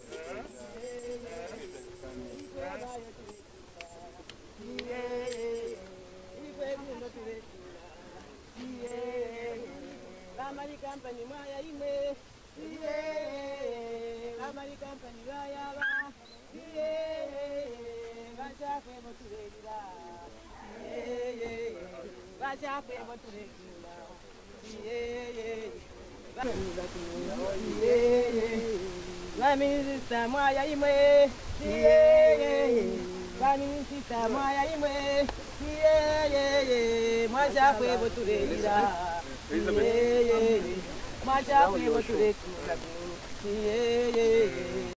Company Maya ime, Amari Company Rayaba, Vaja Febo to Regula, Vaja Febo to Regula, Lami sister Maya ime, Lami sister Maya ime, Vaja Febo to Regula. Maja, we were to